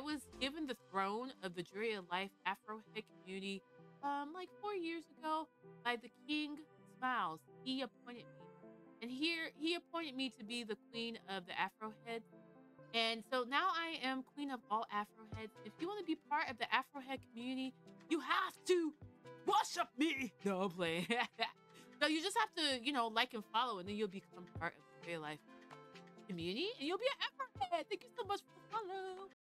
was given the throne of the Jury of Life Afrohead community, like 4 years ago by the King Smiles. He appointed me. And here he appointed me to be the queen of the Afroheads. And so now I am queen of all Afroheads. If you want to be part of the Afrohead community, you have to worship me. No, I'm playing. No, you just have to, like and follow, and then you'll become part of the real life community, and you'll be an Afrohead. Thank you so much for the follow.